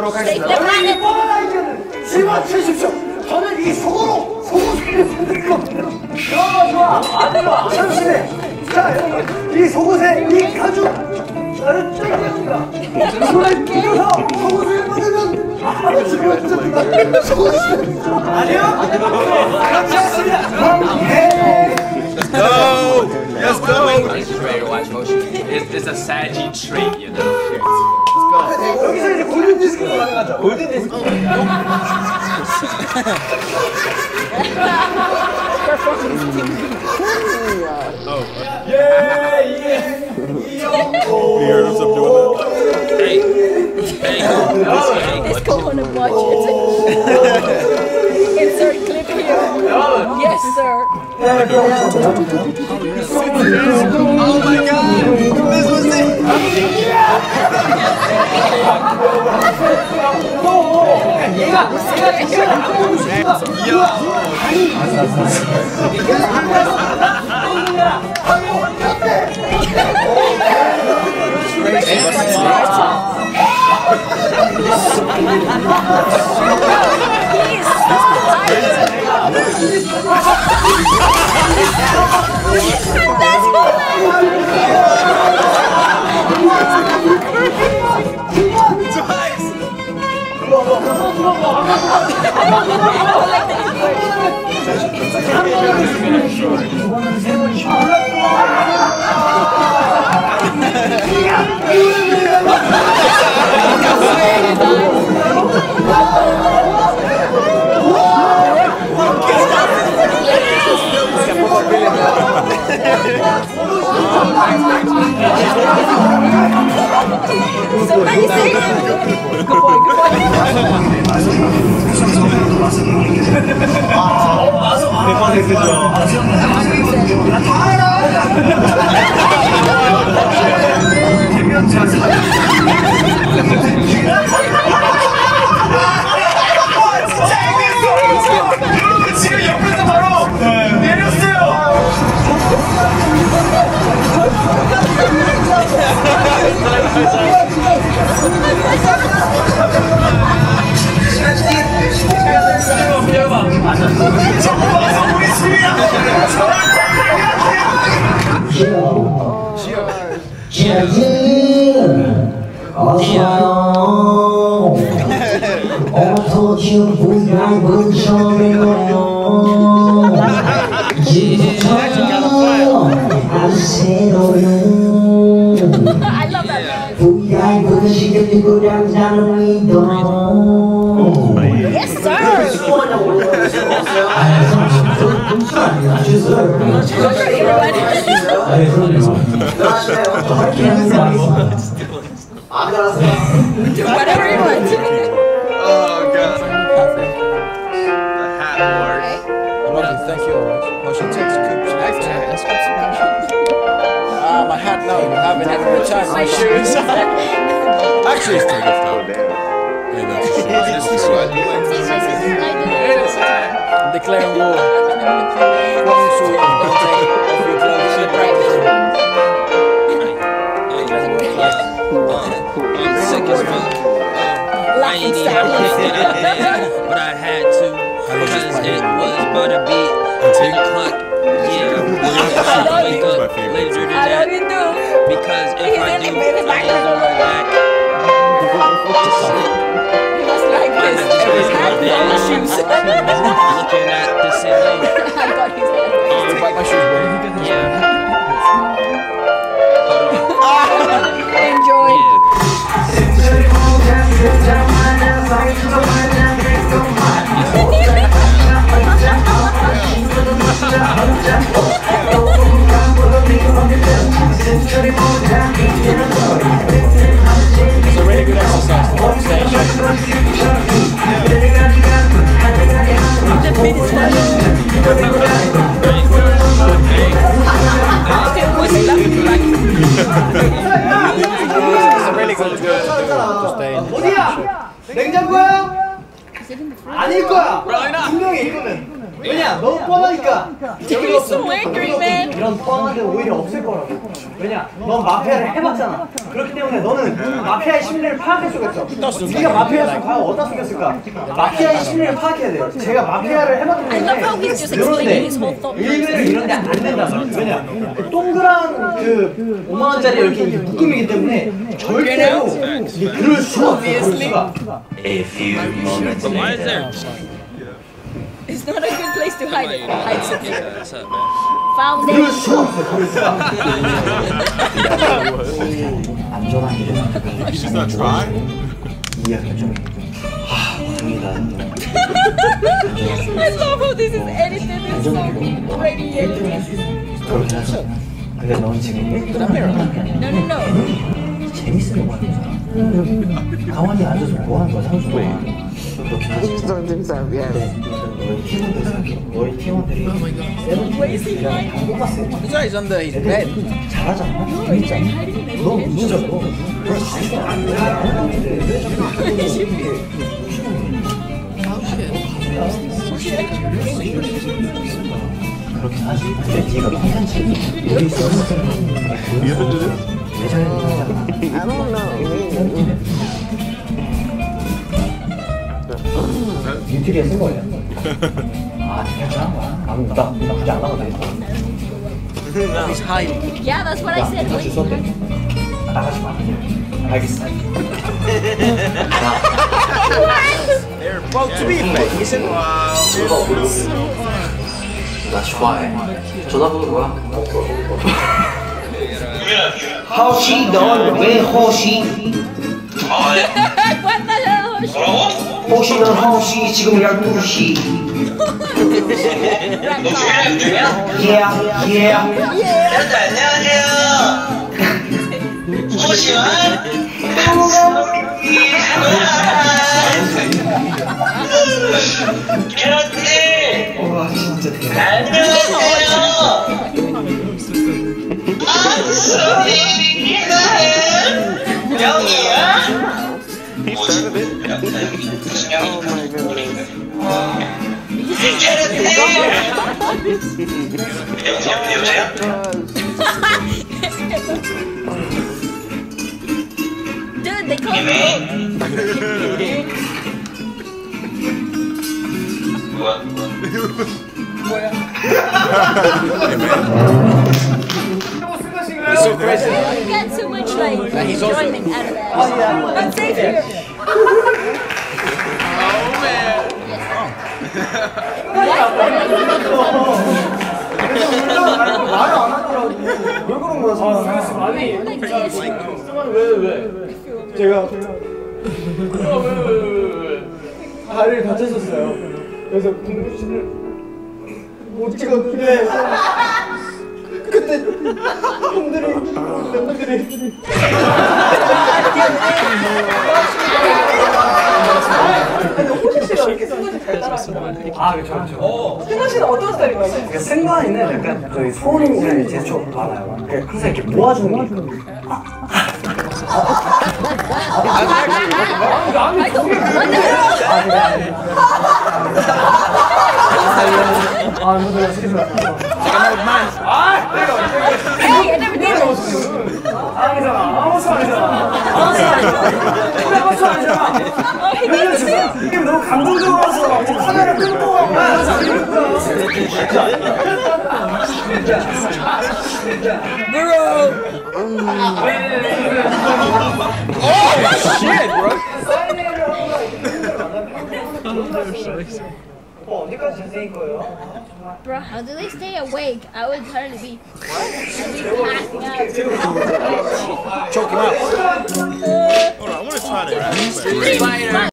보도록 하겠습니다. 여러분 이 뻔한 아이디어는 집어치십시오. 저는 이 속옷을 만들 겁니다. 좋아. 아주 좋아. 잠시만요. 자, 여러분 이 속옷에 이 가죽 나는 짱입니다. 이거를 끼워서 속옷을 만들면 아주 멋집니다. 속옷이 아니요? 그렇지 않습니다. No! Let's go! It's ready to watch motion. It's a saggy trait, you know. 여기서 이제 골든 디스크로 가능하죠. 골든 디스크. You heard him stop doing that? Hey. Let's go on a budget. Insert clip here. Yes, sir. Oh my god! This was it! Somebody say good boy. 지금 옆에서 바로 내렸어요. I love that man. Yes, sir. Whatever you want. Oh god. The hat wars. Thank you. Motion takes coops. My hat, no, you have it every time. My shoes. Actually, it's taken down. Yeah, that's true. This is what you like. I'm declaring war. Promise you, don't take off your clothes in practice. I'm sick as fuck. I ain't even get out there, but I had to. Because it was about to be 10 o'clock. Yeah, I wake up later than I that. love you too. Because if I do, I ain't going back to sleep. He was like this. His hat and his shoes. Looking at the ceiling. I got his hat. Wipe my shoes, bro. Yeah. Enjoy. It's a really good exercise to hold It's a really good to stay in. 어디야? 냉장고야? 아닐 거야. 분명히 이거는. 왜냐? 너무 뻔하니까. You're so angry, man. 이런 뻔한 데 오히려 없을 거라고. 왜냐? 넌 마피아를 해봤잖아. 그렇기 때문에 너는 마피아의 심리를 파악할 수가 있어. 네가 마피아였으면 과연 어디다 숨겼을까? 마피아의 심리를 파악해야 돼요. 제가 마피아를 해봤기 때문에 이런데 의외로 이런데 안 된단 말이야. 왜냐? 그 동그란 그 5만 원짜리 이렇게 묶음이기 때문에 절대로 그럴 수가 없어. 그럴 수가. A few moments Why is later. there? It's not a good place to hide it. Hide something. What's up, man? Found 그럴 it. 수가 없어. 그럴 수가. 안전한 길에 She's not trying? 이 결정이 당이다. I love how this is edited. It's so radiated. 그렇게 하자. 근데 넌 지금 No, no, no. 재밌으려고 하는 거잖아. 가만히 앉아서 뭐 하는 거야, 상수가. 그렇게 하지. 너희 팀원들이 세븐틴이랑 똑같아. He's under his bed. 잘하잖아. 재밌잖아. 너 무서워. 그걸 자기가 안 돼. 그렇게 하지. 근데 네가 콘텐츠 우리 서비스를 예전에 유튜브에 쓴 거예요. 아, 괜찮은 거야. 나 굳이 안 나가도 되겠다. He's hiding. Yeah, that's what I said. 같이 썼대. 나가지 마. 알겠어. They're about to be amazing. 나 좋아해. 전화번호 뭐야? 허시 넌 왜 허시? What the hell? 허시 넌 허시 지금 12시. Yeah, yeah. 안녕하세요. 호시원. 캐럿들. 와 진짜 대박. 안녕하세요. 소리가 명이야? 여보세요? Dude, they called me. He's so crazy. You got so much like enjoyment out of that. I'm safe here. 말을 안 하더라고. 왜 그런 거야, 사람? 아니, Like this. 왜? 제가 왜? 다리를 다쳤었어요. 그래서 공부실을 못 찍었는데 그때 형들이 멤버들이 아, 그렇죠. 승관 씨는 어떤 스타일인가요? 승관이는 약간 저희 소원이들 제스처 많아요. 항상 이렇게 모아주는 게 있거든요. Hey, I never did it. Oh, he did it too. 이게 너무 감동적이라서 카메라 끊고 언제까지 잘생길 거예요? Bro, how do they stay awake? I would hardly be. I'd be passing out. Choke him out. Hold on, I want to try that. Spider.